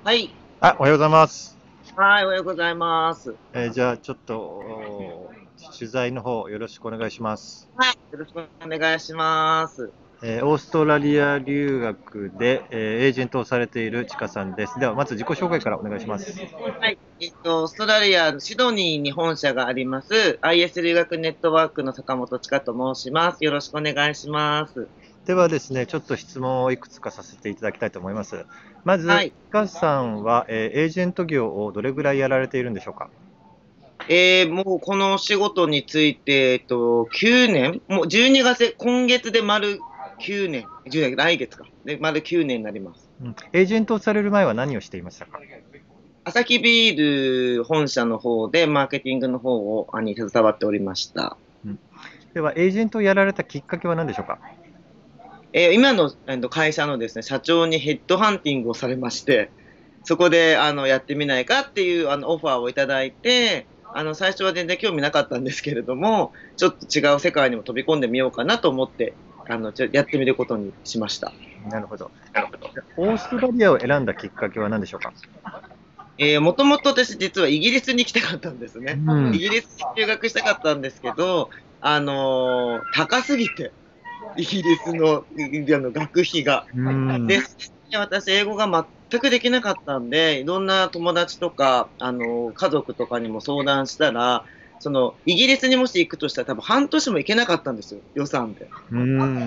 はい。 おはようございます。 はい、おはようございます。 じゃあ、ちょっと、取材の方よろしくお願いします。 はい。よろしくお願いします。 オーストラリア留学で、エージェントをされているちかさんです。では、まず自己紹介からお願いします。 はい。オーストラリア、シドニーに本社があります、IS 留学ネットワークの坂本千佳と申します。よろしくお願いします。 ではですね、ちょっと質問をいくつかさせていただきたいと思います。まず、 はい。 ちかさんは、エージェント業をどれぐらいやられているんでしょうか？ もうこの仕事について、9年もう12月、今月で丸9年、10年、来月か。で、丸9年になります。 うん、エージェントをされる前は何をしていましたか？ アサヒビール本社の方でマーケティングの方をに携わっておりました。 うん、では、エージェントをやられたきっかけは何でしょうか？ 今の会社のですね、社長にヘッドハンティングをされまして、そこでやってみないかっていうオファーをいただいて、最初は全然興味なかったんですけれども、ちょっと違う世界にも飛び込んでみようかなと思って、やってみることにしました。 なるほど。オーストラリアを選んだきっかけは何でしょうか？ もともと私実はイギリスに行きたかったんですね。 うん。 イギリスに留学したかったんですけど、高すぎて、イギリスの学費が。 うん。 で、私、英語が全くできなかったんで、いろんな友達とか、家族とかにも相談したら、イギリスにもし行くとしたら多分半年も行けなかったんですよ、予算で。 うん。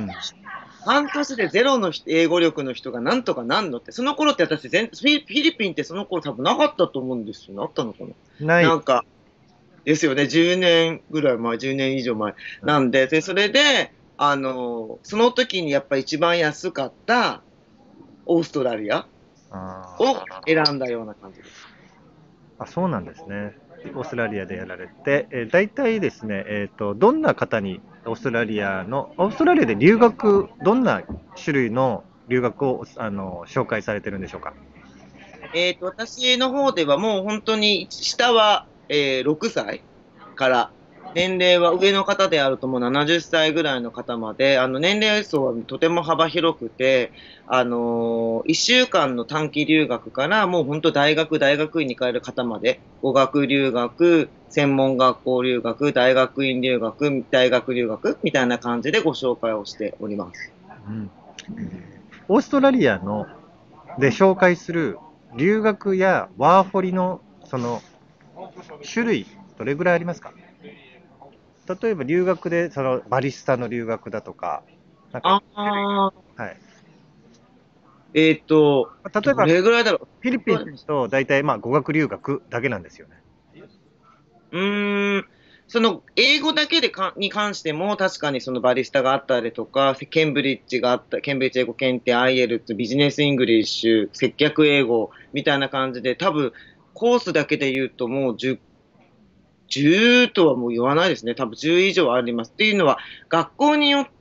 半年でゼロの英語力の人がなんとかなんのって、その頃って私フィリピンってその頃多分なかったと思うんですよ。あったのかな。 ない。 なんか、ですよね、10年ぐらい前、10年以上前。なんで、それで、その時にやっぱり一番安かったオーストラリアをあ選んだような感じです。 そうなんですね。オーストラリアでやられて、大体ですね、どんな方にオーストラリアで留学、どんな種類の留学を紹介されてるんでしょうか？ 私の方ではもう本当に、下は、6歳から、年齢は上の方であるともう70歳ぐらいの方まで、年齢層はとても幅広くて、1週間の短期留学からもう本当大学院に通える方まで、語学留学、専門学校留学、大学院留学、大学留学みたいな感じでご紹介をしております。 うん。オーストラリアので紹介する留学やワーホリのその種類、どれぐらいありますか？例えば留学でそのバリスタの留学だとか、なんか、 ああ、 はい。例えば、 どれぐらいだろフィリピンですと、大体まあ語学留学だけなんですよね。 う。英語だけに関しても、確かにそのバリスタがあったりとか、ケンブリッジがあった、ケンブリッジ英語検定、IELTS、ビジネスイングリッシュ、接客英語みたいな感じで、多分、コースだけで言うともう10とはもう言わないですね。多分10以上あります。っていうのは、学校によって、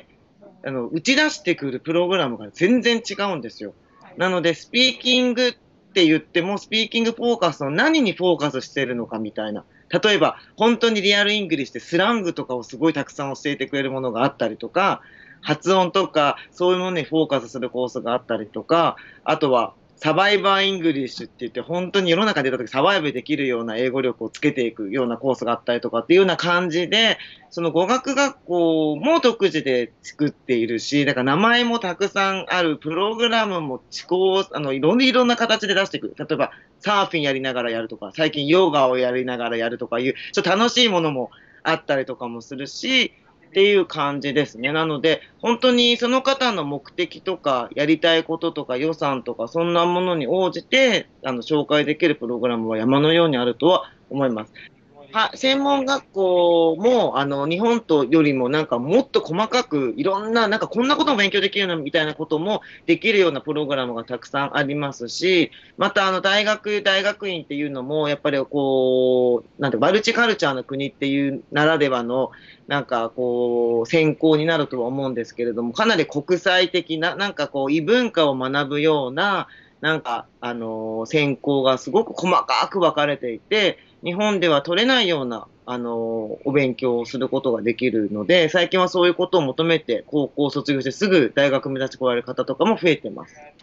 打ち出してくるプログラムが全然違うんですよ。なので、スピーキングって言っても、スピーキングフォーカスの何にフォーカスしてるのかみたいな。例えば、本当にリアルイングリッシュでスラングとかをすごいたくさん教えてくれるものがあったりとか、発音とか、そういうものにフォーカスするコースがあったりとか、あとは、サバイバーイングリッシュって言って、本当に世の中に出た時サバイブできるような英語力をつけていくようなコースがあったりとかっていうような感じで、その語学学校も独自で作っているし、だから名前もたくさんある、プログラムもいろんな形で出していく。例えば、サーフィンやりながらやるとか、最近ヨガをやりながらやるとかいう、ちょっと楽しいものもあったりとかもするし、っていう感じですね。なので、本当にその方の目的とか、やりたいこととか予算とか、そんなものに応じて、紹介できるプログラムは山のようにあるとは思います。専門学校も、日本とよりもなんかもっと細かく、いろんな、なんかこんなことも勉強できるようなみたいなこともできるようなプログラムがたくさんありますし、また大学院っていうのも、やっぱりなんて、マルチカルチャーの国っていうならではの、なんか専攻になるとは思うんですけれども、かなり国際的な、なんか異文化を学ぶような、なんか、専攻がすごく細かく分かれていて、日本では取れないような、お勉強をすることができるので、最近はそういうことを求めて、高校を卒業してすぐ大学目指してこられる方とかも増えてます。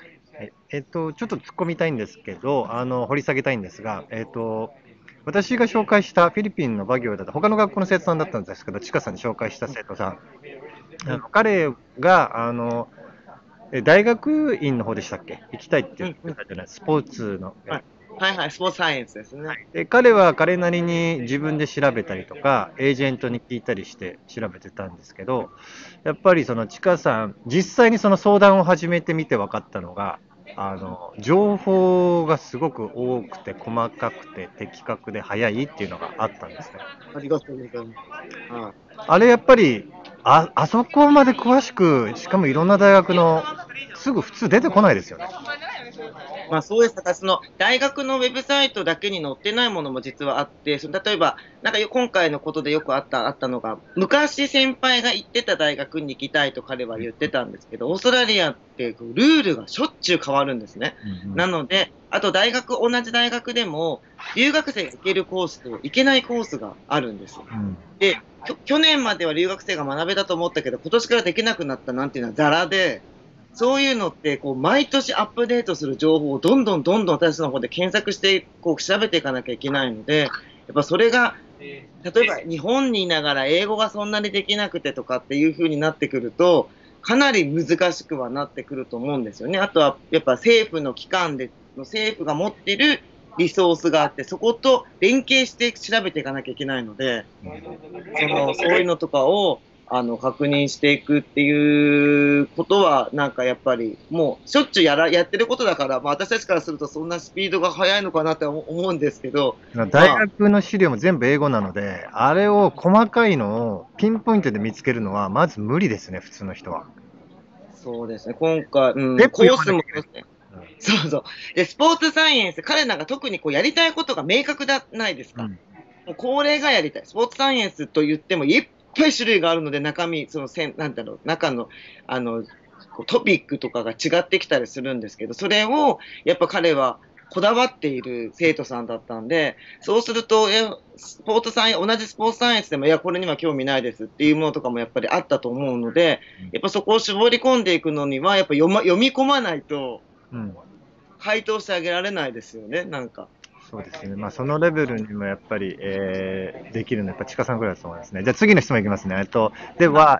はい、ちょっと突っ込みたいんですけど、掘り下げたいんですが、私が紹介したフィリピンのバギオだった、他の学校の生徒さんだったんですけど、ちかさんに紹介した生徒さん、 うん、 彼が、大学院の方でしたっけ行きたいって言っうん、うん。 てたじゃない、スポーツのやつ。 はい。はいはい、スポーツサイエンスですね。 で、彼は彼なりに自分で調べたりとか、エージェントに聞いたりして調べてたんですけど、やっぱりそのちかさん、実際にその相談を始めてみて分かったのが、情報がすごく多くて細かくて的確で早いっていうのがあったんですね。 ありがとうございます。はい。 あれやっぱり、あそこまで詳しく、しかもいろんな大学の、すぐ普通出てこないですよね。 まあそうです。だからその大学のウェブサイトだけに載ってないものも実はあって、その例えば、なんか今回のことでよくあったのが、昔先輩が行ってた大学に行きたいと彼は言ってたんですけど、オーストラリアってこうルールがしょっちゅう変わるんですね。 うんなので、あと同じ大学でも、留学生が行けるコースと行けないコースがあるんです。 うん。 で、去年までは留学生が学べたと思ったけど、今年からできなくなったなんていうのはザラで、そういうのって、こう、毎年アップデートする情報をどんどん私の方で検索して、こう、調べていかなきゃいけないので、やっぱそれが、例えば日本にいながら英語がそんなにできなくてとかっていう風になってくると、かなり難しくはなってくると思うんですよね。あとは、やっぱ政府の機関で、政府が持っているリソースがあって、そこと連携して調べていかなきゃいけないので、そういうのとかを、確認していくっていうことは、なんかやっぱり、もう、しょっちゅうやってることだから、まあ私たちからするとそんなスピードが速いのかなって思うんですけど、 大まあ、 学の資料も全部英語なので、あれを細かいのをピンポイントで見つけるのは、まず無理ですね、普通の人は。 そうですね、今回、うん、 全部読まコースもなきゃいけない。 ですね、そうそう。で、スポーツサイエンス、彼なんか特にこうやりたいことが明確じゃないですか。 うん。 もう高齢がやりたい。スポーツサイエンスと言ってもいっぱい種類があるので、中身、なんだろう、中の、あの、こうトピックとかが違ってきたりするんですけど、それを、やっぱ彼はこだわっている生徒さんだったんで、そうすると、同じスポーツサイエンスでも、いや、これには興味ないですっていうものとかもやっぱりあったと思うので、やっぱそこを絞り込んでいくのには、やっぱ読み込まないと、 うん。 回答してあげられないですよね、なんか。 そうですね。まあ、そのレベルにもやっぱり、できるのはやっぱちかさんくらいだと思いますね。じゃあ次の質問いきますね。では、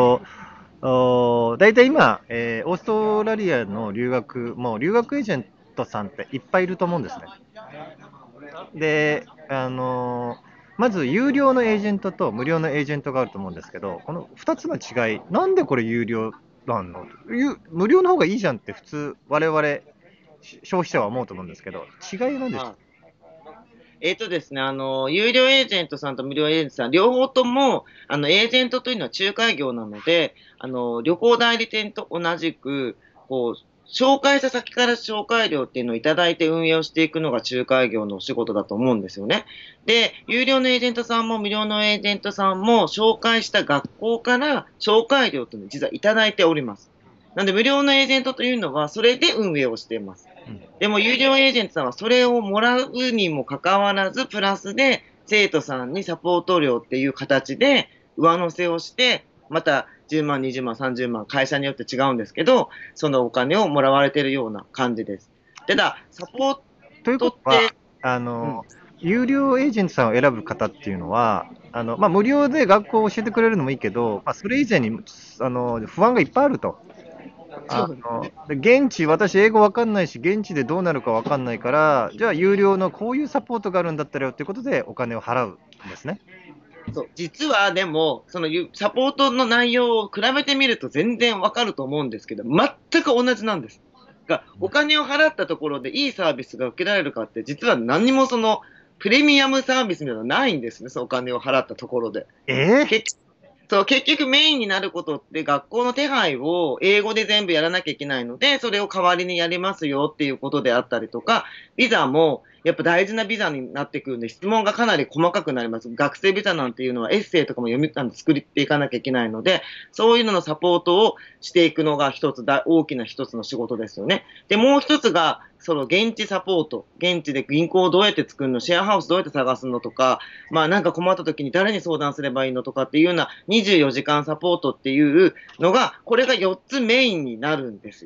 大体今、オーストラリアの留学、もう留学エージェントさんっていっぱいいると思うんですね。で、まず有料のエージェントと無料のエージェントがあると思うんですけど、この2つの違い、なんでこれ有料なんの無料の方がいいじゃんって普通、我々消費者は思うと思うんですけど、違いなんですか？ はい。ですね、有料エージェントさんと無料エージェントさん、両方とも、エージェントというのは仲介業なので、旅行代理店と同じく、こう、紹介した先から紹介料っていうのをいただいて運営をしていくのが仲介業のお仕事だと思うんですよね。で、有料のエージェントさんも無料のエージェントさんも紹介した学校から紹介料というのを実はいただいております。なので、無料のエージェントというのは、それで運営をしています。でも、有料エージェントさんはそれをもらうにもかかわらず、プラスで生徒さんにサポート料っていう形で上乗せをして、また10万、20万、30万、会社によって違うんですけど、そのお金をもらわれているような感じです。ただ、サポーということは、 トって、 あうん、 の、有料エージェントさんを選ぶ方っていうのは、まあ、無料で学校を教えてくれるのもいいけど、まあ、それ以前に、不安がいっぱいあると。 そうですね。 現地、私、英語わかんないし、現地でどうなるかわかんないから、じゃあ、有料のこういうサポートがあるんだったらよっていうことで、お金を払うんですね。 そう、実はでも、サポートの内容を比べてみると全然わかると思うんですけど、全く同じなんです。お金を払ったところでいいサービスが受けられるかって、実は何にもプレミアムサービスみたいなのはないんですね、そのお金を払ったところで。 ええ。 結結局メインになることって学校の手配を英語で全部やらなきゃいけないので、それを代わりにやりますよっていうことであったりとか、ビザもやっぱ大事なビザになってくるんで、質問がかなり細かくなります。学生ビザなんていうのはエッセイとかも作っていかなきゃいけないので、そういうののサポートをしていくのが大きな一つの仕事ですよね。で、もう一つが、その現地サポート。現地で銀行をどうやって作るの、シェアハウスどうやって探すのとか、まあなんか困った時に誰に相談すればいいのとかっていうような24時間サポートっていうのが、これが4つメインになるんですよ。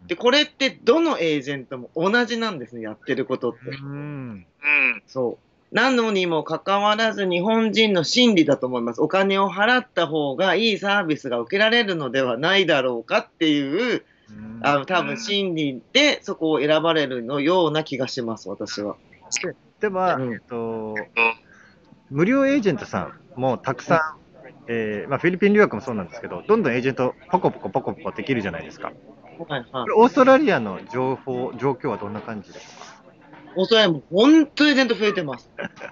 で、これってどのエージェントも同じなんですね、やってることって。そう。なのにもかかわらず日本人の心理だと思います。お金を払った方がいいサービスが受けられるのではないだろうかっていう、多分心理でそこを選ばれるのような気がします、私は。 では、無料エージェントさんもたくさん、まあ、フィリピン留学もそうなんですけど、どんどんエージェントポコポコできるじゃないですか。 はいはい。 オーストラリアの状況はどんな感じですか？ おそらく本当にエージェント増えてます。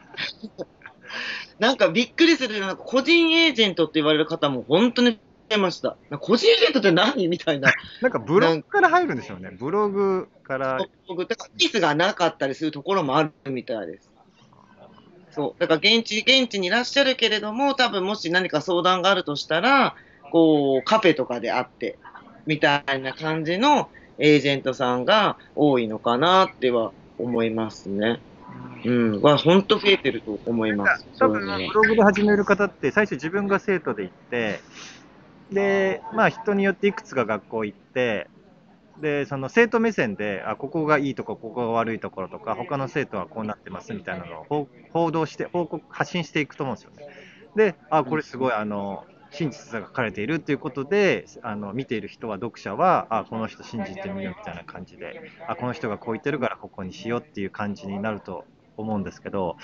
なんかびっくりするような、個人エージェントって言われる方も本当に増えました。個人エージェントって何みたいな。 なんかブログから入るんでしょうね。ブログから。 僕、だからミスがなかったりするところもあるみたいです。そう。だから現地にいらっしゃるけれども、多分もし何か相談があるとしたら、こう、カフェとかで会って、みたいな感じのエージェントさんが多いのかなっては思いますね。本当増えてると思います。 多分、ブログで始める方って、最初自分が生徒で行って、で、まあ人によっていくつか学校行って、で、その生徒目線で、ここがいいところ、ここが悪いところとか、他の生徒はこうなってますみたいなのを発信していくと思うんですよね。で、これすごい、真実が書かれているということで、見ている人は、読者は、この人信じてみようみたいな感じで、この人がこう言ってるからここにしようっていう感じになると思うんですけど、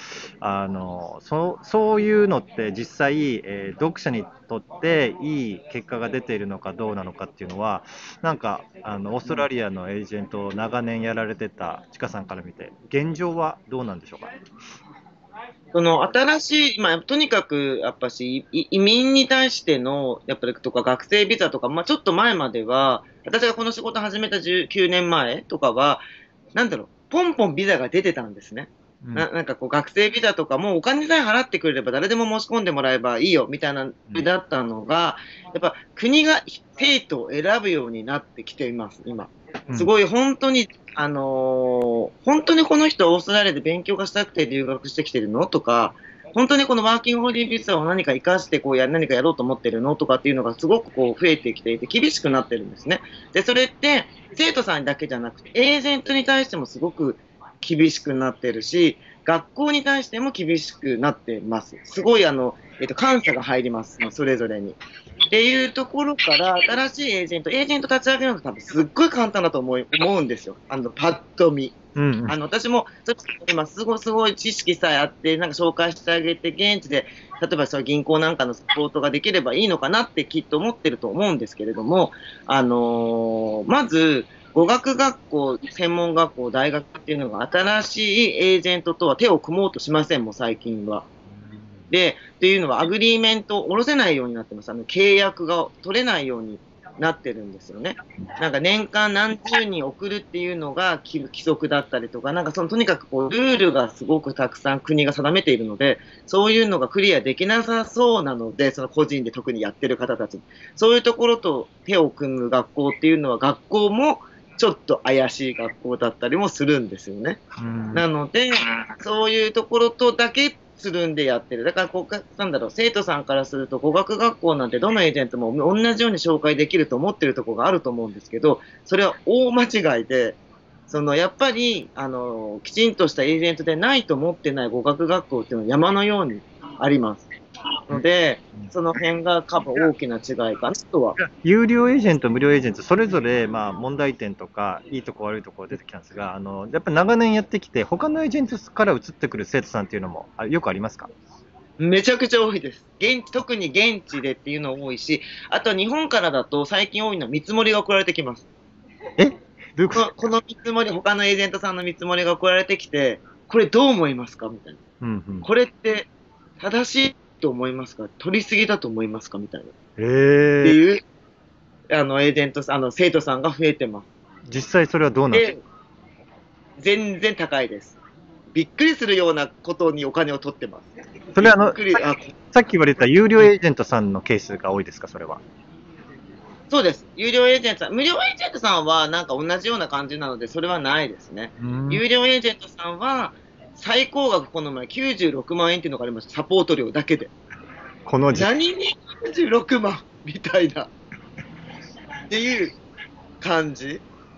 そういうのって実際、読者にとっていい結果が出ているのかどうなのかっていうのは、なんかオーストラリアのエージェントを長年やられてたちかさんから見て、現状はどうなんでしょうか？ その新しい、とにかく、やっぱし、移民に対しての、やっぱりとか学生ビザとか、ちょっと前までは、私がこの仕事始めた19年前とかは、なんだろう、ポンポンビザが出てたんですね。なんかこう学生ビザとかもお金さえ払ってくれれば誰でも申し込んでもらえばいいよみたいなだったのが、やっぱ国が生徒を選ぶようになってきています、今。すごい本当に、本当にこの人オーストラリアで勉強がしたくて留学してきてるのとか、本当にこのワーキングホリービザを何か活かして何かやろうと思ってるのとかっていうのがすごくこう増えてきていて厳しくなってるんですね。で、それって生徒さんだけじゃなくてエージェントに対してもすごく厳しくなってるし、学校に対しても厳しくなってます。すごい監査が入ります、それぞれに。っていうところから、新しいエージェント立ち上げるのが多分すっごい簡単だと思うんですよ。パッと見。私も、今すごい知識さえあって、なんか紹介してあげて、現地で、例えばその銀行なんかのサポートができればいいのかなってきっと思ってると思うんですけれども、まず、語学学校、専門学校、大学っていうのが新しいエージェントとは手を組もうとしませんもん、最近は。で、っていうのはアグリーメントを下ろせないようになってます。契約が取れないようになってるんですよね。なんか年間何十人送るっていうのが規則だったりとか、なんかとにかくこうルールがすごくたくさん国が定めているので、そういうのがクリアできなさそうなので、その個人で特にやってる方たち、そういうところと手を組む学校っていうのは学校もちょっと怪しい学校だったりもするんですよね。なので、そういうところとだけつるんでやってる。だから生徒さんからすると語学学校なんてどのエージェントも同じように紹介できると思ってるところがあると思うんですけど、それは大間違いで、やっぱり、きちんとしたエージェントでないと思ってない語学学校っていうのは山のようにあります。ので、その辺が多分大きな違いかなとは。 有料エージェント、無料エージェント、それぞれ問題点とか、いいとこ悪いところ出てきたんですが、やっぱり長年やってきて、他のエージェントから移ってくる生徒さんっていうのもよくありますか？ めちゃくちゃ多いです。特に現地でっていうの多いし、あとは日本からだと最近多いのは見積もりが送られてきます。 どういうこと？ この見積もり、他のエージェントさんの見積もりが送られてきて、これどう思いますかみたいな。これって正しいと思いますか？取りすぎだと思いますかみたいな。っていう、エージェントさん、生徒さんが増えてます。 実際それはどうなんですか？ 全然高いです。びっくりするようなことにお金を取ってます。 それはさっき言われた有料エージェントさんのケースが多いですか、それは。 そうです。有料エージェントさん。無料エージェントさんはなんか同じような感じなので、それはないですね。有料エージェントさんは、最高額この前96万円っていうのがありました。サポート料だけで。何に96万みたいな。っていう感じ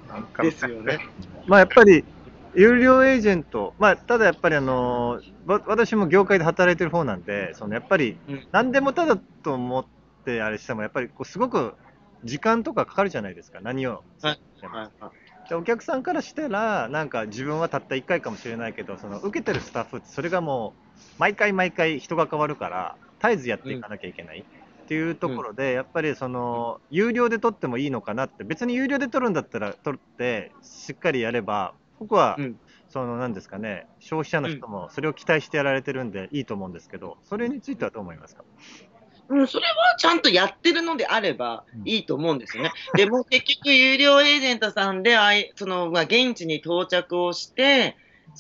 なんかですよね。 まあやっぱり、有料エージェント、まあただやっぱり私も業界で働いてる方なんで、やっぱりうん。 何でもただと思ってあれしても、やっぱりこうすごく時間とかかかるじゃないですか、何をすはい。 るにしても。 はい。はい。 でお客さんからしたら、なんか自分はたった1回かもしれないけど、受けてるスタッフって、それがもう、毎回毎回人が変わるから、絶えずやってうん。 いかなきゃいけないっていうとうん。 ころで、やっぱり有料で取ってもいいのかなって、別に有料で取るんだったら、取って、しっかりやれば、僕は、 うん。 なんですかね、消費者のうん。 人もそれを期待してやられてるんでいいと思うんですけど、それについてはどう思いますか？ うん、それはちゃんとやってるのであればうん。 いいと思うんですよね。でも結局、有料エージェントさんで、まあ、現地に到着をして、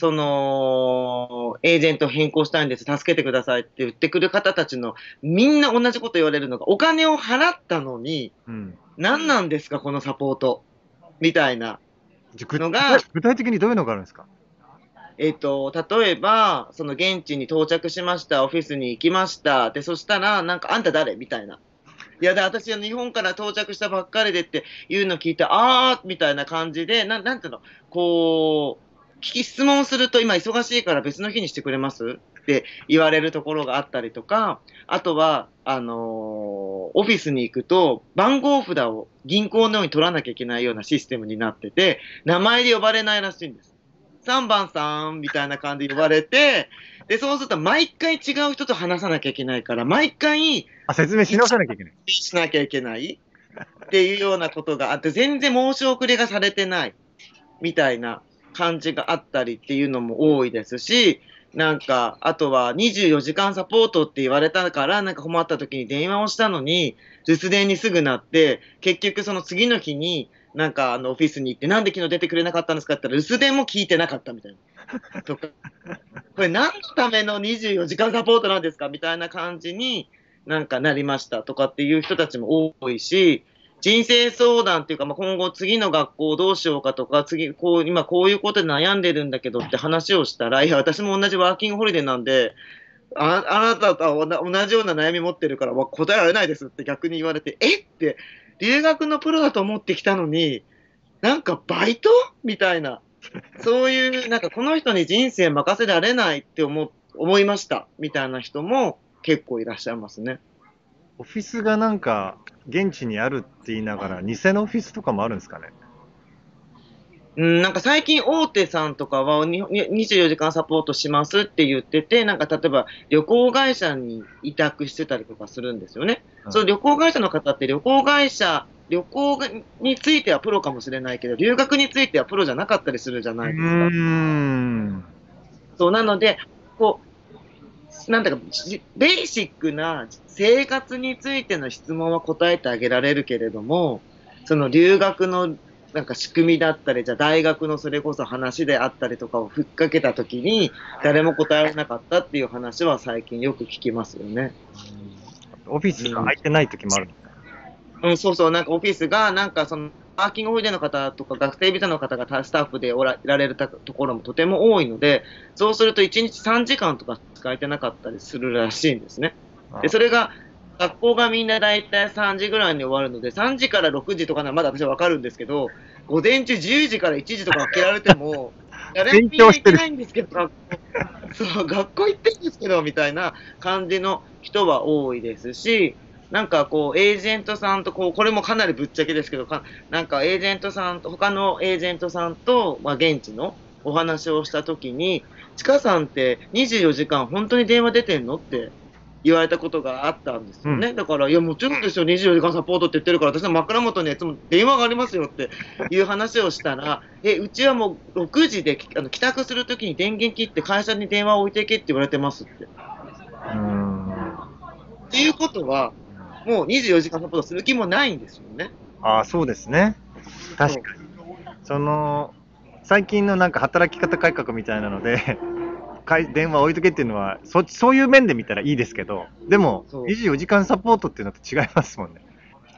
エージェント変更したいんです、助けてくださいって言ってくる方たちの、みんな同じこと言われるのが、お金を払ったのに、 うん。 何なんですか、このサポート。みたいなじゃ具のが、 具体的にどういうのがあるんですか？ 例えば、その現地に到着しました、オフィスに行きました。で、そしたら、なんか、あんた誰みたいな。いや、で、私は日本から到着したばっかりでっていうのを聞いて、あーみたいな感じで、なんていうの、こう、質問すると、今忙しいから別の日にしてくれますって言われるところがあったりとか、あとは、オフィスに行くと、番号札を銀行のように取らなきゃいけないようなシステムになってて、名前で呼ばれないらしいんです。3番さんみたいな感じで呼ばれて、で、そうすると毎回違う人と話さなきゃいけないから、毎回あ、説明し直さなきゃいけない。 しなきゃいけないっていうようなことがあって、全然申し遅れがされてないみたいな感じがあったりっていうのも多いですし、なんか、あとは24時間サポートって言われたから、なんか困った時に電話をしたのに、留守電にすぐなって、結局その次の日に、なんかオフィスに行って、なんで昨日出てくれなかったんですかって言ったら、留守電も聞いてなかったみたいな。とか、これ何のための24時間サポートなんですかみたいな感じになんかなりましたとかっていう人たちも多いし、人生相談っていうか、まあ、今後次の学校どうしようかとか、今こういうことで悩んでるんだけどって話をしたら、いや、私も同じワーキングホリデーなんで、あなたとは同じような悩み持ってるから、答えられないですって逆に言われて、えって、留学のプロだと思ってきたのに、なんかバイトみたいな。そういう、なんかこの人に人生任せられないって思いました。みたいな人も結構いらっしゃいますね。 オフィスがなんか、現地にあるって言いながら、偽のオフィスとかもあるんですかね？ うん、なんか最近大手さんとかは24時間サポートしますって言ってて、なんか例えば旅行会社に委託してたりとかするんですよね。 うん。 その旅行会社の方って旅行についてはプロかもしれないけど、留学についてはプロじゃなかったりするじゃうないですか。 ーん。 そう、なので、こなんだか、ベーシックな生活についての質問は答えてあげられるけれども、その留学のなんか仕組みだったり、じゃあ大学のそれこそ話であったりとかをふっかけたときに、誰も答えられなかったっていう話は最近よく聞きますよね。 オフィスがうん。 空いてない時もあるの？ うん、そうそう、なんかオフィスが、なんかその、ワーキングホリデーの方とか学生ビザの方がスタッフでいられるところもとても多いので、そうすると1日3時間とか使えてなかったりするらしいんですね。で、 あ、 それが、学校がみんなだいたい3時ぐらいに終わるので、3時から6時とかならまだ私はわかるんですけど、午前中10時から1時とか開けられても、誰も勉みんな行け強してる。 ないんですけど、そう、学校行ってるんですけど、みたいな感じの人は多いですし、なんかこう、エージェントさんとこれもかなりぶっちゃけですけど、なんかエージェントさんと、他のエージェントさんと、まあ、現地のお話をしたときに、ちかさんって24時間本当に電話出てんのって言われたことがあったんですうん。 よね。だから、いや、もちろんですよ、24時間サポートって言ってるから、私の枕元にいつも電話がありますよっていう話をしたら、うちはもう6時で帰宅するときに電源切って会社に電話を置いていけって言われてますって。っうーん。 ていうことは、もう24時間サポートする気もないんですよね。 ああ、そうですね。確そう。 かに。その、最近のなんか働き方改革みたいなので、電話置いとけっていうのは、そういう面で見たらいいですけど、でも、 そう。 24時間サポートっていうのと違いますもんね。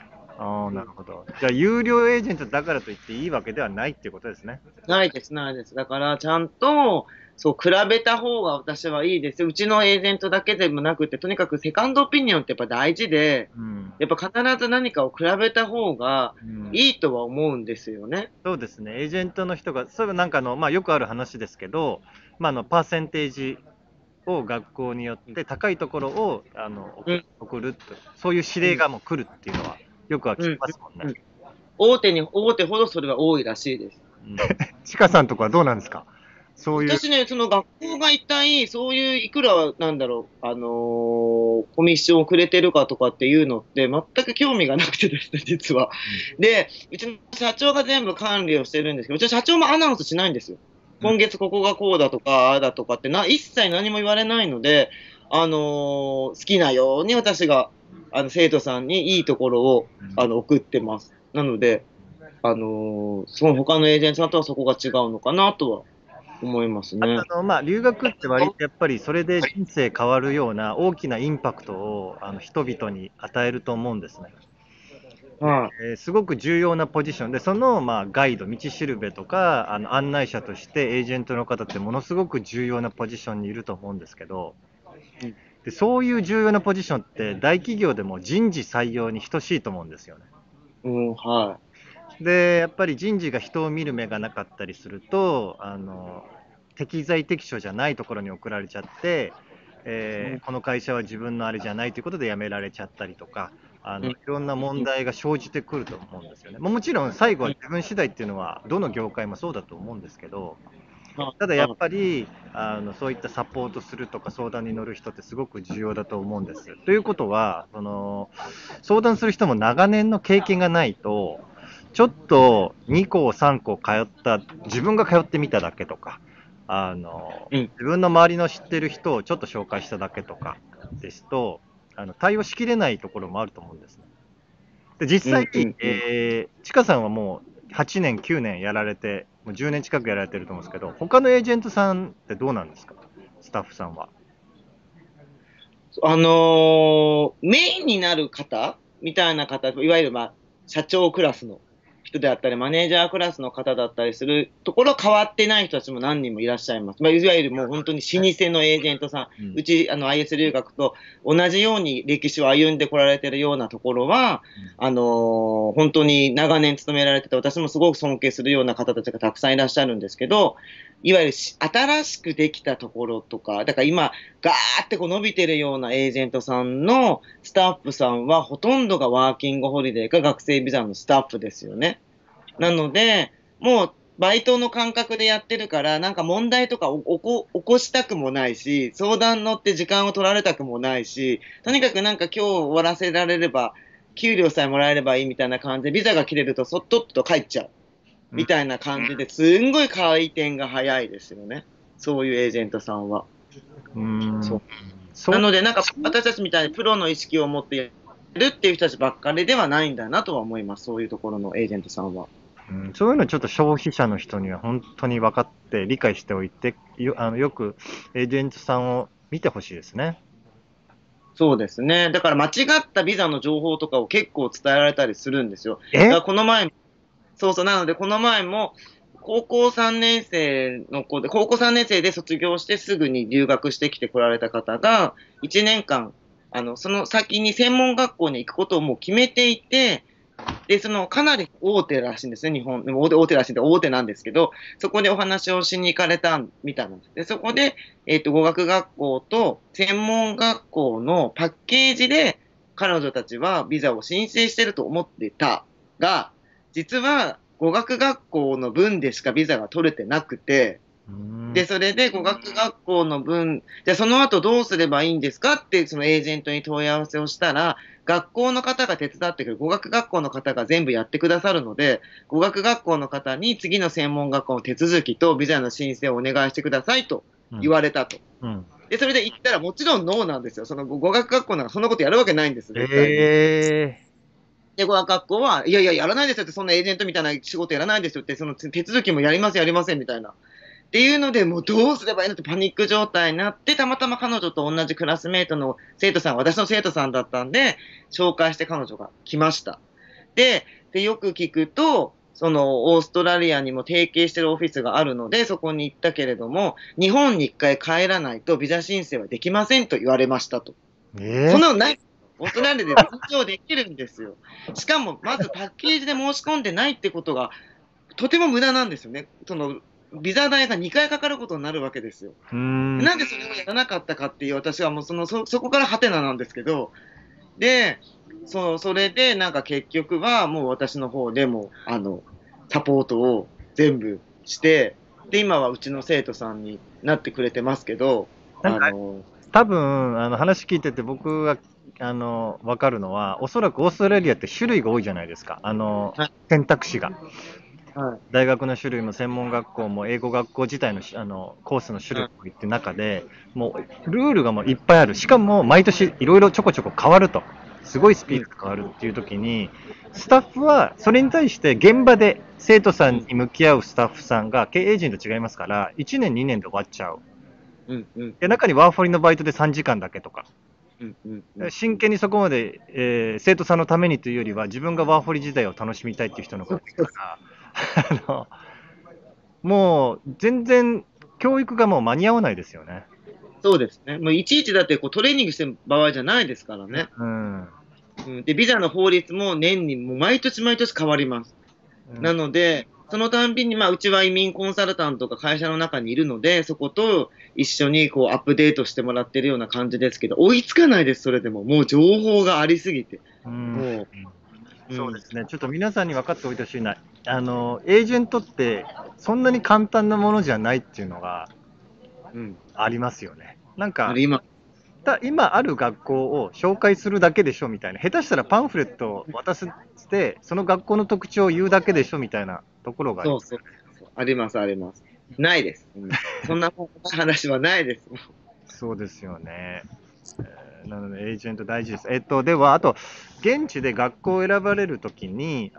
ああ、なるほど。じゃあ、有料エージェントだからといっていいわけではないっていうことですね。 ないです、ないです。だから、ちゃんと、そう、比べた方が私はいいですよ。うちのエージェントだけでもなくて、とにかくセカンドオピニオンってやっぱ大事で、 うん。 やっぱ必ず何かを比べた方がうん。 いいとは思うんですよね。 そうですね。エージェントの人が、そういえばなんかまあ、よくある話ですけど、まあ、パーセンテージを学校によって高いところをうん、 送ると、そういう指うん、 令がもう来るっていうのは、よくは聞きうん、 ますもんね。 うん。大手ほどそれは多いらしいです。 うん。ちかさんとかはどうなんですか？そういう、 私ね、その学校が一体、そういういくら、なんだろう、コミッションをくれてるかとかっていうのって、全く興味がなくてですね、実は。で、うちの社長が全部管理をしてるんですけど、うちの社長もアナウンスしないんですよ。 うん。 今月ここがこうだとか、ああだとかって一切何も言われないので、好きなように私が、生徒さんにいいところを、送ってます。なので、その他のエージェントさんとはそこが違うのかなとは思いますあとね。 まあ、留学って割とやっぱりそれで人生変わるような大きなインパクトを人々に与えると思うんですね。 はすごく重要なポジションで、そのまあガイド、道しるべとか案内者としてエージェントの方ってものすごく重要なポジションにいると思うんですけど、 い。うん、 でそういう重要なポジションって大企業でも人事採用に等しいと思うんですよね。 うん、はで、やっぱり人事が人を見る目がなかったりすると、適材適所じゃないところに送られちゃって、 い。うん、 この会社は自分のあれじゃないということで辞められちゃったりとか、 うん、 いろんな問うん、 題が生じてくると思うんですよね。もちろん最後うん、 は自分次第っていうのは、どの業界もそうだと思うんですけど、 はただやっはぱりそういったサポートするとか相談に乗る人ってすごく重要だと思うんです。ということは、相談する人も長年の経験がないと、ちょっと2校3校通った、自分が通ってみただけとか、 うん、 自分の周りの知ってる人をちょっと紹介しただけとかですと、対応しきれないところもあると思うんですね。で、実うん、う際、 ん、うん。 ちかさんはもう8年、9年やられて、もう10年近くやられてると思うんですけど、他のエージェントさんってどうなんですか？スタッフさんは。 メインになる方みたいな方、いわゆる、社長クラスの人であったり、マネージャークラスの方だったりするところ変わってない人たちも何人もいらっしゃいます。いわゆるもう本当に老舗のエージェントさん、 うん。 うち、IS 留学と同じように歴史を歩んでこられてるようなところは、本当に長年勤められてて、私もすごく尊敬するような方たちがたくさんいらっしゃるんですけど、いわゆる新しくできたところとか、だから今、ガーってこう伸びてるようなエージェントさんのスタッフさんはほとんどがワーキングホリデーか学生ビザのスタッフですよね。なので、もうバイトの感覚でやってるから、なんか問題とか起こしたくもないし、相談乗って時間を取られたくもないし、とにかくなんか今日終わらせられれば、給料さえもらえればいいみたいな感じで、ビザが切れるとそっと帰っちゃう。みたいな感じですんごい回転が早いですよね。そういうエージェントさんは。 うーん。 そう。 そう、 なので、なんか私たちみたいにプロの意識を持ってやるっていう人たちばっかりではないんだなとは思います。そういうところのエージェントさんは。 うん、そういうのちょっと消費者の人には本当に分かって理解しておいて、よくエージェントさんを見てほしいですね。 そうですね。だから間違ったビザの情報とかを結構伝えられたりするんですよ。だえからこの前、そうそう、なのでこの前も、高校3年生の子で、高校3年生で卒業してすぐに留学してきてこられた方が、1年間、その先に専門学校に行くことをもう決めていて、で、かなり大手らしいんですね、日本。でも大手らしいんで、大手なんですけど、そこでお話をしに行かれたみたいなんです。で、そこで、語学学校と専門学校のパッケージで、彼女たちはビザを申請してると思ってたが、実は語学学校の分でしかビザが取れてなくて、 うーん。 で、それで語学学校の分、じゃあその後どうすればいいんですかって、そのエージェントに問い合わせをしたら、学校の方が手伝ってくる、語学学校の方が全部やってくださるので、語学学校の方に次の専門学校の手続きとビザの申請をお願いしてくださいとうん。 言われたと。 うん。 で、それで言ったらもちろんノーなんですよ。その語学学校なんかそんなことやるわけないんです、絶対に。 ええで、語学学校は、いやいや、やらないですよって、そんなエージェントみたいな仕事やらないですよって、その手続きもやります、やりませんみたいな。っていうので、もうどうすればいいのってパニック状態になって、たまたま彼女と同じクラスメイトの生徒さん、私の生徒さんだったんで、紹介して彼女が来ました。 で、よく聞くと、そのオーストラリアにも提携してるオフィスがあるので、そこに行ったけれども、日本に一回帰らないとビザ申請はできませんと言われましたと。そんなのない。オーストラリアで通常できるんですよ。しかも、まずパッケージで申し込んでないってことが、とても無駄なんですよね。その、ビザ代が2回かかることになるわけですよ。なんでそれをやらなかったかっていう、私はもうそこからハテナなんですけど、で、それでなんか結局はもう私の方でも、サポートを全部して、で、今はうちの生徒さんになってくれてますけど、 なんか多分、話聞いてて僕が、わかるのは、おそらくオーストラリアって種類が多いじゃないですか。 はい、 選択肢が。 はい、 大学の種類も専門学校も英語学校自体のコースの種類もいって中で、もうルールがもういっぱいある。しかも毎年いろいろちょこちょこ変わると。すごいスピードで変わるっていう時に、スタッフはそれに対して現場で生徒さんに向き合うスタッフさんが経営陣と違いますから、1年2年で終わっちゃう。で中にワーホリのバイトで3時間だけとか。真剣にそこまで、生徒さんのためにというよりは自分がワーホリ時代を楽しみたいっていう人の方が多いから、もう全然教育がもう間に合わないですよね。 そうですね。もういちいちだってこうトレーニングしてる場合じゃないですからね。で、ビザの法律も年にもう毎年毎年変わります。なので、そのたんびに、まあ、うちは移民コンサルタントが会社の中にいるので、そこと一緒にこうアップデートしてもらってるような感じですけど、追いつかないです、それでも。もう情報がありすぎて。もう、 そうですね。ちょっと皆さんに分かっておいてほしいな。エージェントってそんなに簡単なものじゃないっていうのがありますよね。なんか、今ある学校を紹介するだけでしょみたいな。下手したらパンフレットを渡して、その学校の特徴を言うだけでしょみたいなところがあります。 そうそう。あります、あります。ないです。そんな話はないです。 そうですよね。なので、エージェント大事です。では、あと、現地で学校を選ばれるときに、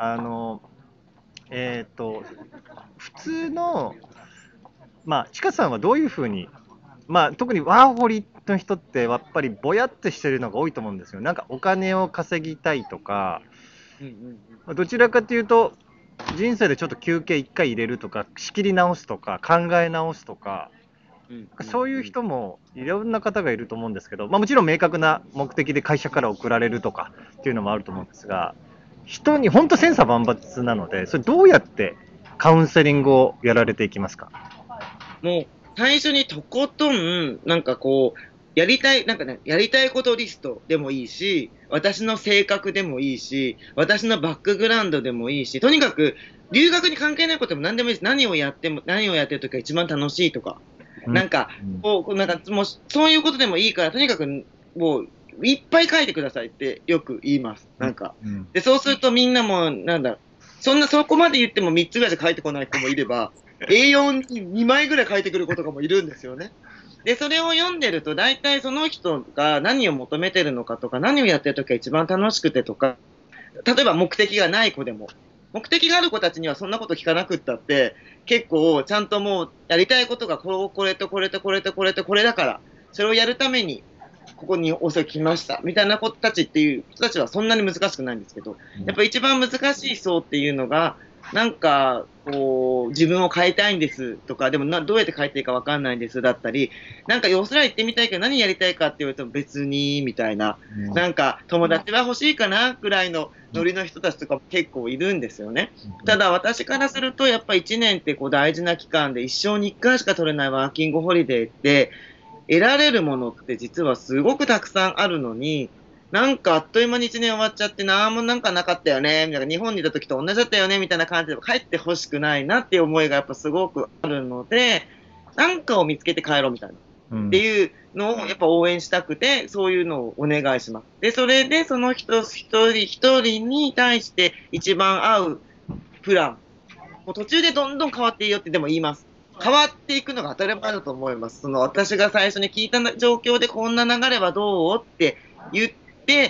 普通の、まあ、ちかさんはどういうふうに、まあ、特にワーホリの人って、やっぱりぼやってしてるのが多いと思うんですよ。なんかお金を稼ぎたいとか、どちらかというと、人生でちょっと休憩1回入れるとか、仕切り直すとか、考え直すとか、そういう人もいろんな方がいると思うんですけど、まあ、もちろん明確な目的で会社から送られるとかっていうのもあると思うんですが、人に本当千差万別なので、それどうやってカウンセリングをやられていきますか？ もう、最初にとことん、なんかこう、やりたい、なんかね、やりたいことリストでもいいし、私の性格でもいいし、私のバックグラウンドでもいいし、とにかく、留学に関係ないことでも何でもいいです。何をやってるときが一番楽しいとか、なんか、なんか、もう、そういうことでもいいから、とにかく、もう、いっぱい書いてくださいってよく言います。なんか。で、そうするとみんなも、なんだ、そこまで言っても3つぐらいしか書いてこない人もいれば、A4 に2枚ぐらい書いてくる子とかもいるんですよね。で、それを読んでると、大体その人が何を求めてるのかとか、何をやってるときが一番楽しくてとか、例えば目的がない子でも、目的がある子たちにはそんなこと聞かなくったって、結構ちゃんともうやりたいことがこれとこれとこれとこれとこれだから、それをやるためにここに遅く来ました、みたいな子たちっていう人たちはそんなに難しくないんですけど、やっぱ一番難しい層っていうのが、なんか、こう、自分を変えたいんですとか、でもどうやって変えていいかわかんないんですだったり、なんか、オーストラリア行ってみたいけど何やりたいかって言われても別に、みたいな、なんか、友達は欲しいかなぐらいのノリの人たちとかも結構いるんですよね。ただ、私からすると、やっぱ1年ってこう大事な期間で一生に1回しか取れないワーキングホリデーって、得られるものって実はすごくたくさんあるのに、なんかあっという間に1年終わっちゃって、なんもなんかなかったよね、みたいな、日本にいた時と同じだったよね、みたいな感じで帰ってほしくないなっていう思いがやっぱすごくあるので、なんかを見つけて帰ろうみたいな。っていうのをやっぱ応援したくて、そういうのをお願いします。で、それでその人一人一人に対して一番合うプラン。もう途中でどんどん変わっていいよってでも言います。変わっていくのが当たり前だと思います。私が最初に聞いた状況でこんな流れはどうって言って、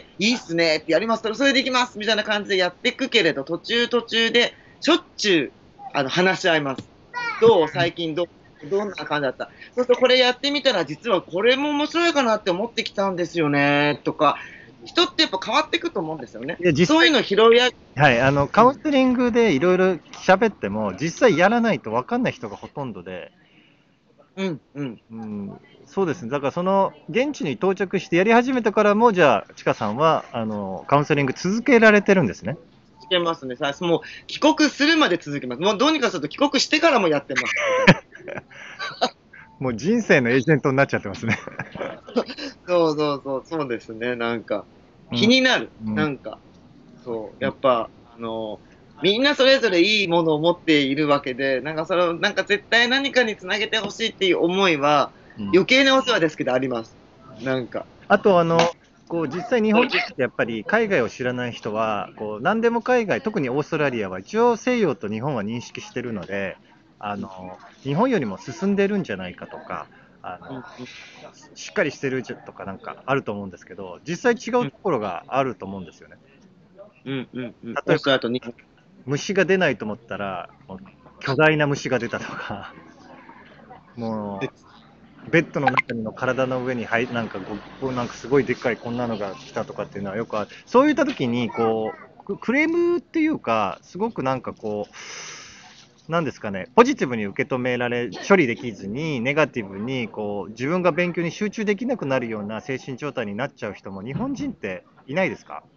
いいっすねってやりますと、それでいきますみたいな感じでやっていくけれど、途中でしょっちゅう話し合います。最近どんな感じだった。そうするとこれやってみたら実はこれも面白いかなって思ってきたんですよねとか、 人ってやっぱ変わっていくと思うんですよね。 いや、実際、 そういうの拾い上げ、 はい、カウンセリングでいろいろ喋っても、実際やらないと分かんない人がほとんどで、 うんうん。 うん、そうですね。だからその現地に到着してやり始めてからも、じゃあ、ちかさんはカウンセリング続けられてるんですね。 続けますね。もう帰国するまで続けます。もうどうにかすると帰国してからもやってます。 もう人生のエージェントになっちゃってますね。 そうそうそう、そうですね。なんか、 うん、 気になる。 うん、 なんか、そう、やっぱ、みんなそれぞれいいものを持っているわけで、なんかそれを、なんか絶対何かにつなげてほしいっていう思いは、 うん。 余計なお世話ですけどあります。なんか。 あとこう実際日本人ってやっぱり海外を知らない人はこう何でも海外、特にオーストラリアは一応西洋と日本は認識してるので、日本よりも進んでるんじゃないかとか、あのうんうんしっかりしてるとかなんかあると思うんですけど、実際違うところがあると思うんですよね。 うんうんうん。おっ例えばしゃると日本。 虫が出ないと思ったらもう巨大な虫が出たとか、もうベッドの中の体の上になんかなんかすごいでっかいこんなのが来たとかっていうのはよくある。そういった時にこうクレームっていうか、すごくなんかこう、なんですかね、ポジティブに受け止められ、処理できずに、ネガティブにこう自分が勉強に集中できなくなるような精神状態になっちゃう人も日本人っていないですか？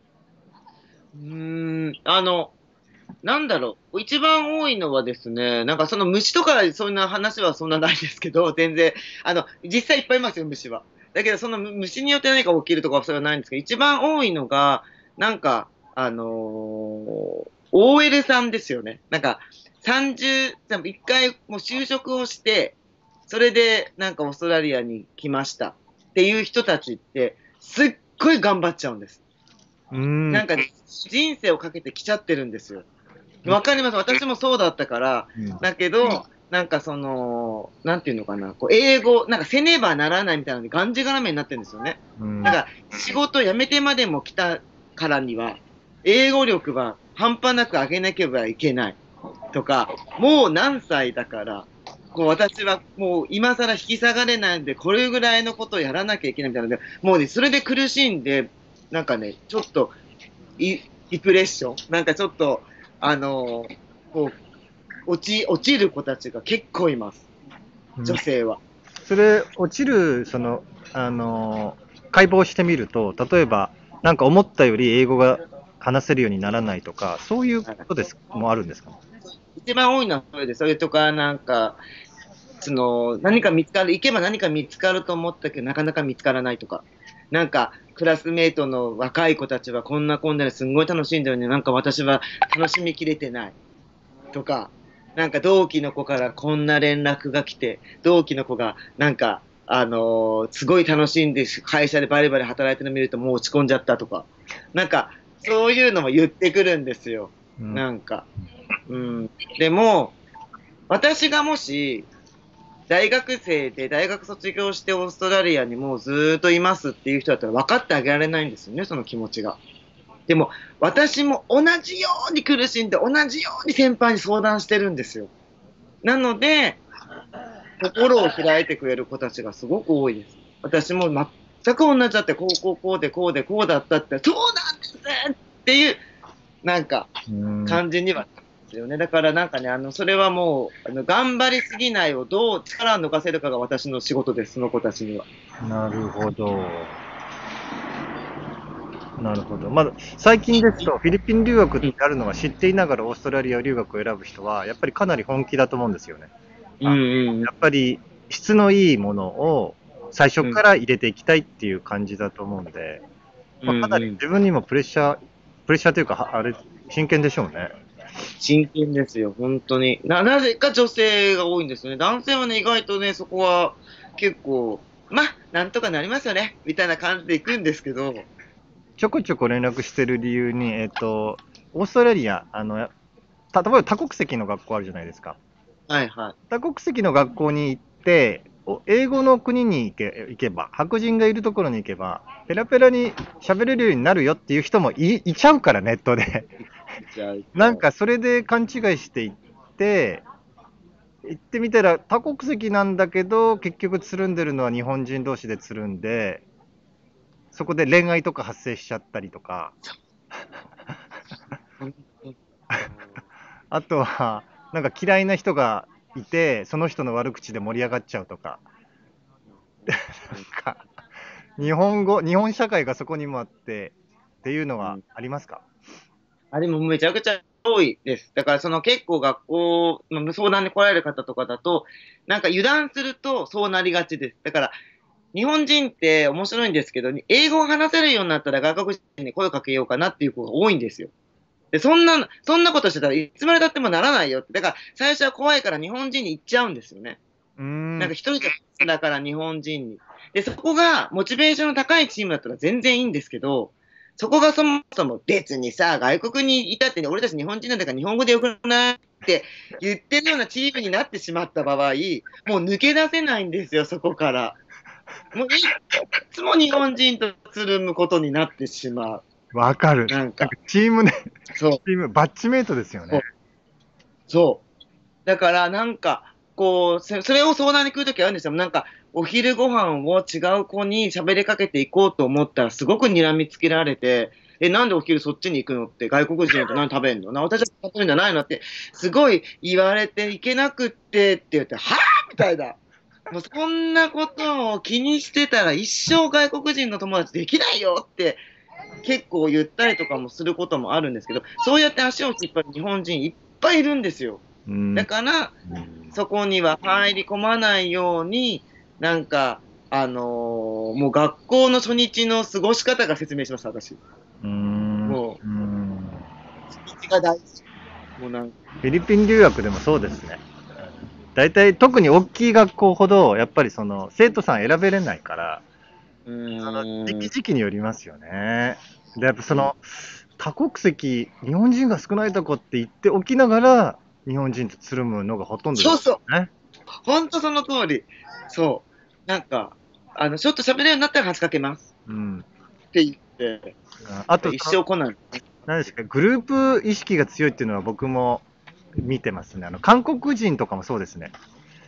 なんだろう、一番多いのはですね、なんかその虫とか、そんな話はそんなないですけど、全然、実際いっぱいいますよ、虫は。だけど、その虫によって何か起きるとかはそれはないんですけど、一番多いのが、なんか、OL さんですよね。なんか、一回もう就職をして、それでなんかオーストラリアに来ましたっていう人たちって、すっごい頑張っちゃうんです。 うーん、うん、 なんかね、人生をかけて来ちゃってるんですよ。わかります。私もそうだったから、だけど、なんかなんていうのかな、こう英語、なんかせねばならないみたいなので、がんじがらめになってるんですよね。 うん、 だから、仕事辞めてまでも来たからには、英語力は半端なく上げなければいけないとか、もう何歳だから、こう私はもう今更引き下がれないんで、これぐらいのことをやらなきゃいけないみたいなので、もうね、それで苦しんで、なんかね、ちょっとディプレッションなんかちょっと、こう、落ちる子たちが結構います。 うん。 女性は。 それ、落ちる、解剖してみると、例えば、なんか思ったより英語が話せるようにならないとか、そういうこともあるんですか？ 一番多いのはそれで、それとか、なんか、何か見つかる、行けば何か見つかると思ったけど、なかなか見つからないとか。なんか、クラスメイトの若い子たちはこんなこんなですんごい楽しんでるのに、なんか私は楽しみきれてない。とか、なんか同期の子からこんな連絡が来て、同期の子がなんか、すごい楽しんで会社でバリバリ働いてるの見るともう落ち込んじゃったとか、なんか、そういうのも言ってくるんですよ。 うん。 なんか。うん。でも、私がもし、大学生で大学卒業してオーストラリアにもうずーっといますっていう人だったら分かってあげられないんですよね、その気持ちが。でも、私も同じように苦しんで、同じように先輩に相談してるんですよ。なので、心を開いてくれる子たちがすごく多いです。私も全く同じだって、こうで、こうで、こうだったって、そうなんですっていう、なんか、 うん。 感じにはなるんですよね。だからなんかね、それはもう、頑張りすぎないをどう力を抜かせるかが私の仕事です、その子たちには。 なるほど。なるほど。まだ、最近ですと、フィリピン留学ってあるのは知っていながらオーストラリア留学を選ぶ人は、やっぱりかなり本気だと思うんですよね。 うんうんやっぱり質のいいものを最初うん。 から入れていきたいっていう感じだと思うんで、 うんまあ、かなりうん。 自分にもプレッシャーというか、あれ、真剣でしょうね。 真剣ですよ、本当に。なぜか女性が多いんですよね。男性はね、意外とね、そこは結構、まあ、なんとかなりますよね、みたいな感じで行くんですけど、 ちょこちょこ連絡してる理由に、オーストラリア、例えば多国籍の学校あるじゃないですか。 はいはい。 多国籍の学校に行って、英語の国に行けば、白人がいるところに行けば、ペラペラに喋れるようになるよっていう人もいちゃうから、ネットで。 じゃあ、 なんかそれで勘違いしていって、行ってみたら多国籍なんだけど、結局つるんでるのは日本人同士でつるんで、 そこで恋愛とか発生しちゃったりとか、あとは、なんか嫌いな人がいて、その人の悪口で盛り上がっちゃうとか、なんか、日本社会がそこにもあってっていうのはありますか？ あれもめちゃくちゃ多いです。だからその結構学校、相談に来られる方とかだと、なんか油断するとそうなりがちです。だから日本人って面白いんですけど、英語を話せるようになったら外国人に声をかけようかなっていう子が多いんですよ。で、そんなことしてたらいつまで経ってもならないよって。だから最初は怖いから日本人に行っちゃうんですよね。 うーん。 なんか一人だから日本人に。で、そこがモチベーションの高いチームだったら全然いいんですけど、そこがそもそも別にさ、外国にいたってね、俺たち日本人なんだから日本語でよくないって言ってるようなチームになってしまった場合、もう抜け出せないんですよ、そこから。もういつも日本人とつるむことになってしまう。 わかる。 なんか、 チームね、 そう、 チーム、バッチメイトですよね。 そう。だからなんか、こう、それを相談に来るときあるんですよ。なんか、お昼ご飯を違う子に喋りかけていこうと思ったら、すごく睨みつけられて、なんでお昼そっちに行くのって、外国人と何食べんの私は食べるんじゃないのって、すごい言われていけなくってって言って、はぁみたいな。もうそんなことを気にしてたら一生外国人の友達できないよって結構言ったりとかもすることもあるんですけど、そうやって足を引っ張る日本人いっぱいいるんですよ。だから、そこには入り込まないように、なんか、もう学校の初日の過ごし方が説明しました、私。もう、初日が大事。もうなんか、 フィリピン留学でもそうですね。大体、特に大きい学校ほど、やっぱりその、生徒さん選べれないから、時期によりますよね。で、やっぱその、多国籍、日本人が少ないとこって言っておきながら、日本人とつるむのがほとんどですね。 そうそう。本当その通り。そう。なんか、ちょっと喋れるようになったら話しかけます。 うん。 って言って、 あと、 一生来ない。 何ですか、グループ意識が強いっていうのは僕も見てますね。韓国人とかもそうですね。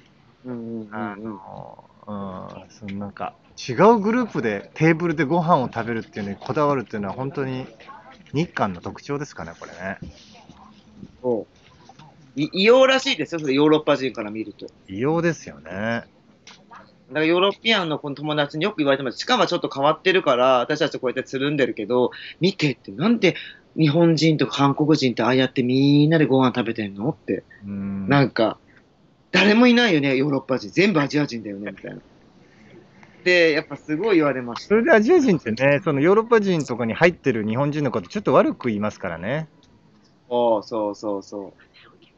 そのなんか、違うグループでテーブルでご飯を食べるっていうのにこだわるっていうのは本当に日韓の特徴ですかね、これね。 そう。異様らしいですよ、それヨーロッパ人から見ると。 異様ですよね。 だからヨーロピアンのこの友達によく言われてます。地下はちょっと変わってるから、私たちこうやってつるんでるけど、見てって、なんで日本人と韓国人ってああやってみんなでご飯食べてんのって。なんか、誰もいないよね、ヨーロッパ人。全部アジア人だよね、みたいな。で、やっぱすごい言われました。 それでアジア人ってね、そのヨーロッパ人とかに入ってる日本人のことちょっと悪く言いますからね。 そうそうそうそう。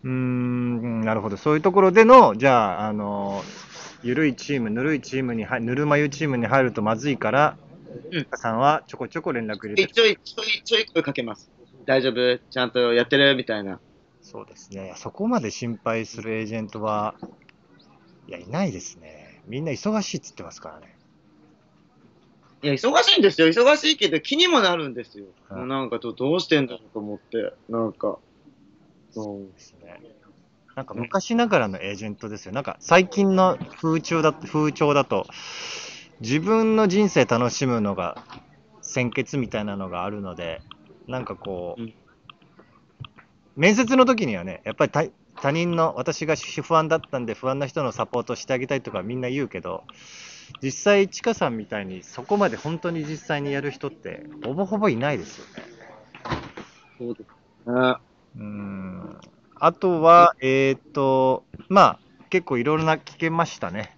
なるほど。そういうところでの、じゃあ、緩いチーム、ぬるいチームに、ぬるま湯チームに入るとまずいから、さんはちょこちょこ連絡入れて。 ちょい声かけます。大丈夫ちゃんとやってるみたいな。 そうですね。そこまで心配するエージェントは、いや、いないですね。みんな忙しいって言ってますからね。 いや、忙しいんですよ。忙しいけど気にもなるんですよ。もうなんかどうしてんだろうと思って。なんか。 そうですね。なんか昔ながらのエージェントですよ。なんか最近の風潮だと、自分の人生楽しむのが先決みたいなのがあるので、なんかこう、面接の時にはね、やっぱり他人の、私が不安だったんで不安な人のサポートしてあげたいとかみんな言うけど、実際、ちかさんみたいにそこまで本当に実際にやる人ってほぼほぼいないですよね。 そうですね。 あとは、まあ、結構いろいろな聞けましたね。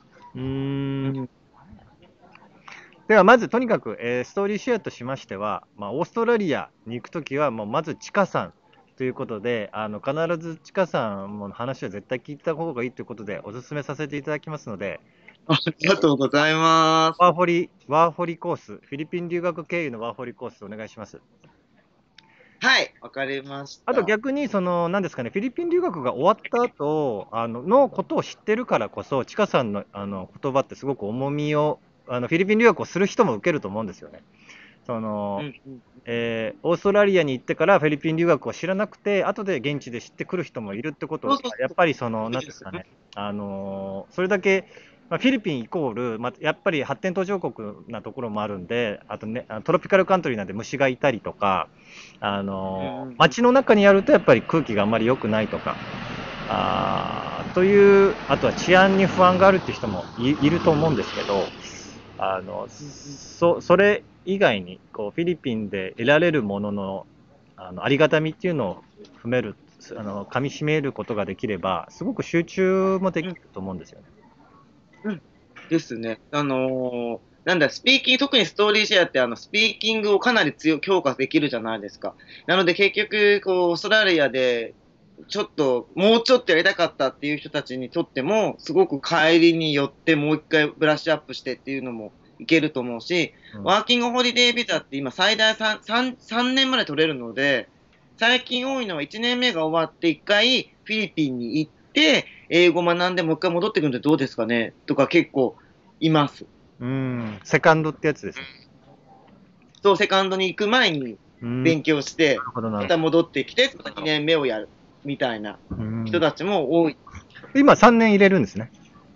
では、まずとにかく、ストーリーシェアとしましては、オーストラリアに行くときは、もうまずちかさんということで、必ずちかさんの話は絶対聞いた方がいいということで、お勧めさせていただきますので、 ありがとうございます。 ワーホリコース、フィリピン留学経由のワーホリコースお願いします。 はい、わかりました。 あと逆に、何ですかね、フィリピン留学が終わった後、のことを知ってるからこそ、ちかさんの、言葉ってすごく重みを、フィリピン留学をする人も受けると思うんですよね。オーストラリアに行ってからフィリピン留学を知らなくて、後で現地で知ってくる人もいるってことは、やっぱりなんですかね、それだけまあ、フィリピンイコール、まあ、やっぱり発展途上国なところもあるんで、あとね、トロピカルカントリーなんで虫がいたりとか、 うんうん街の中にあるとやっぱり空気があんまり良くないとか、という、あとは治安に不安があるっていう人もいると思うんですけど、それ以外にこうフィリピンで得られるもののありがたみっていうのを踏める、噛み締めることができれば、すごく集中もできると思うんですよね。 うんですね。なんだ、スピーキング、特にストーリーシェアってスピーキングをかなり強化できるじゃないですか。なので結局、こう、オーストラリアで、もうちょっとやりたかったっていう人たちにとっても、すごく帰りによってもう一回ブラッシュアップしてっていうのもいけると思うし、 うん、 ワーキングホリデービザって今最大3年まで取れるので、最近多いのは1年目が終わって1回フィリピンに行って、英語学んでもう一回戻ってくるんでどうですかねとか結構います。 うん、セカンドってやつですね。 そう、セカンドに行く前にうん、なる勉強して、 ほど、なるほまた戻ってきて、また2年目をやるみたいなど。うん、 人たちも多い。 今3年入れるんですね。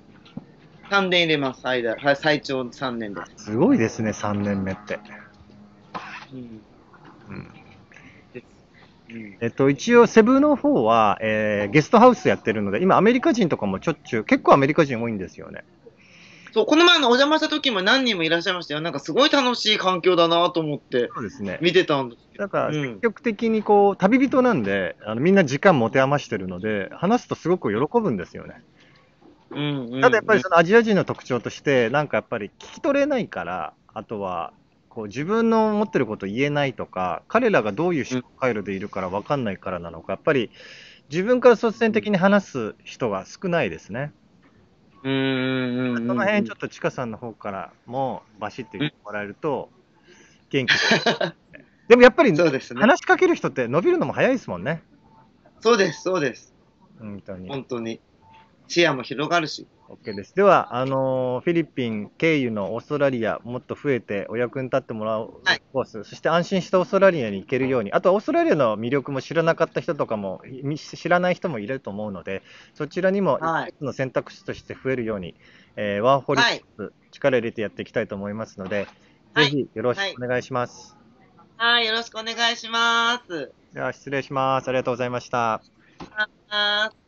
3年入れます、最長3年です。 すごいですね、3年目って。 うん。 うん、 です。うん。 一応、セブの方は、ゲストハウスやってるので、今、アメリカ人とかもちょっちゅう、結構アメリカ人多いんですよね。 そう、この前お邪魔した時も何人もいらっしゃいましたよ。なんかすごい楽しい環境だなと思ってそうですね。 見てたんですけど。 だから、積うん。 極的にこう、旅人なんで、みんな時間持て余してるので、話すとすごく喜ぶんですよね。 うんうんただやっぱうん。 りそのアジア人の特徴として、なんかやっぱり聞き取れないから、あとは、こう自分の思ってることを言えないとか、彼らがどういう思考回路でいるから分かんないからなのか、やっぱり自分から率先的に話す人が少ないですね。 うんうんそのうんうん辺ちょっとちかさんの方からもバシッて言ってもらえると元気です。でもやっぱりそうですね。 話しかける人って伸びるのも早いですもんね。 そうです、そうです。 本当に。 本当に。視野も広がるし。 OK です。では、フィリピン経由のオーストラリア、もっと増えてお役に立ってもらうはい。 コース、そして安心してオーストラリアに行けるように、あとはオーストラリアの魅力も知らなかった人とかも、知らない人もいると思うので、そちらにもはい。 一つの選択肢として増えるように、ワーホリコはい。 ース、力入れてやっていきたいと思いますので、ぜはい。 ひよろしはい。 くお願いします。 はい。よろしくお願いします。 では、失礼します。ありがとうございました。 はい。